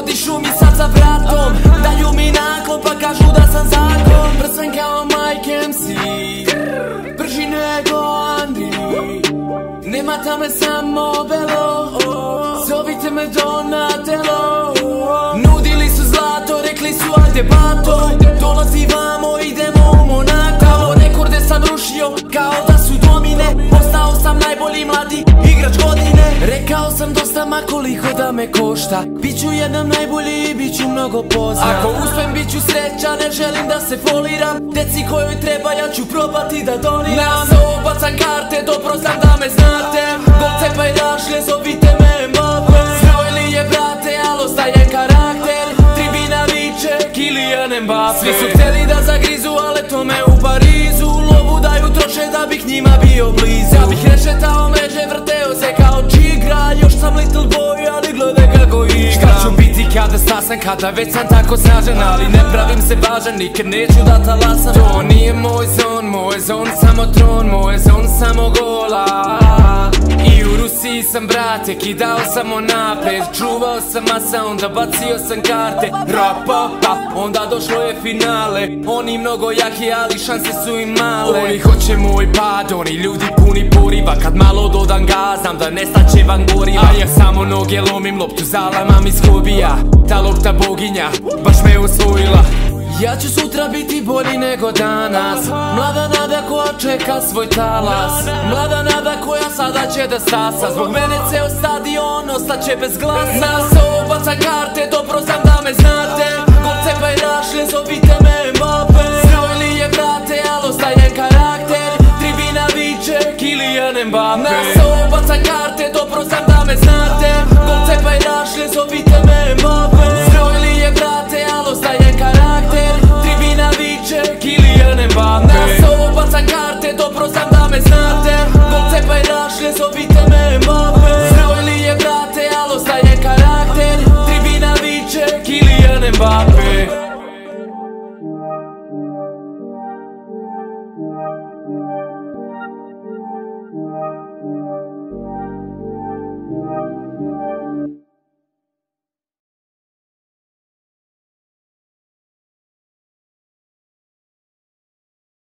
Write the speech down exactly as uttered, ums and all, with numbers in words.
Odišu mi sad za vratom, daju mi naklon pa kažu da sam zakon. Brsan kao Mike em si, brži nego Andri, nema tame samo velo, zovite me Donatello. Nudili su zlato, rekli su ajde bato, dolazi vamo, idemo u Monako. Rekorde sam rušio kao da su domine, postao sam najbolji mladi igrač godine. Rekao sam dosta ma koliko da me košta, biću jedan najbolji i biću mnogo poznat. Ako uspem biću sreća, ne želim da se foliram, deci kojoj treba ja ću probati da doniram. Na ovo bacam karte, dobro znam da me znate, golce pa i dašle, zovite me Mbappe. Znojli je brate, al ostaje karakter, tribina viče Kylian Mbappe. Svi su hteli da zagrizu, ale to me u Parizu, lovu daju troše da bih njima bio blizu. Ja bih rešetao međe, vrteo se kao čigra, još sam little boy, ali gledaj kako igram. Šta ću biti kada stasam, kada već sam tako snažan, ali ne pravim se važan, nikad neću da talasam. To nije moj zon, moj zon samo tron, moj zon samo gola. I u Rusiji sam brate, kidao samo napred, čuvao sam masa, onda bacio sam karte. Rapa, pa, onda došlo je finale, oni mnogo jaki, ali šanse su im male. Oni hoće moj pad, oni ljudi puni poriva, kad malo dodam gaz, znam da nestaće van goriva. A ja samo noge lomim, loptu zalamam iz hobija, ta lopta boginja, baš me osvojila. Ja ću sutra biti bolji nego danas, mlada nada koja čeka svoj talas, mlada nada koja sada će da stasa, zbog mene ceo stadion ostaće bez glasa. Na ovo bacam karte, dobro znam da me znate, golce pa i dašle, zovite me Mbappe. Znojli je brate, al ostaje karakter, tribina viče Kylian Mbappe. Na ovo bacam karte, dobro znam da me znate, golce pa i dašle, zovite me Mbappe. Znojli je brate, al ostaje karakter, tribina viče Kylian Mbappe. Na ovo bacam karte, dobro znam da me znate, golce pa i dašle, zovite me Mbappe. Znojli je brate, al ostaje karakter, tribina viče Kylian Mbappe.